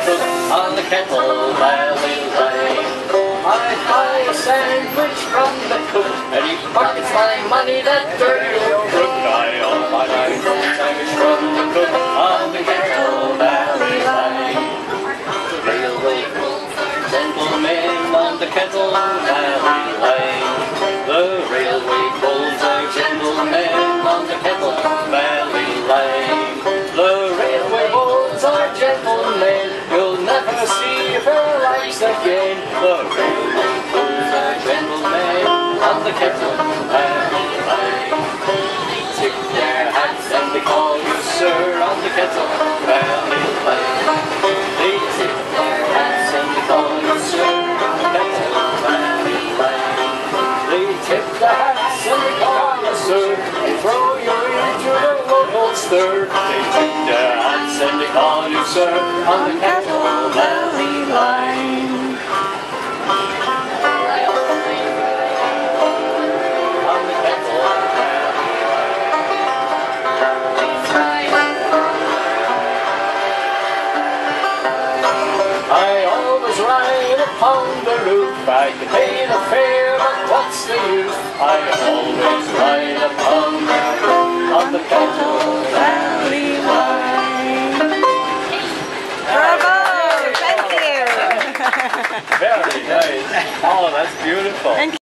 cook on the Kettle Valley Line. I buy a sandwich from the cook, and he pockets my money, that dirty old crook. I buy my sandwich from the cook on the Kettle Valley Line. The railway gentlemen on the Kettle Valley Line. The railway bulls are gentlemen on the Kettle Valley Line. The railway bulls are gentlemen, you'll never see their lives again. The railway bulls are gentlemen on the Kettle Valley Line. They tip their hats and they call you sir on the Kettle Valley Line. They tip their hats and they call you sir on the Kettle Valley Line. They tip the hats and they call you sir, they throw you into the local stir. They tip their hats and they call you sir on the Kettle Valley Line. On the Kettle Valley I always ride upon the roof. I can pay the fare, but what's the use? I always ride upon the roof on the Kettle Valley Line. Bravo! Thank you! Very nice. Oh, that's beautiful. Thank you.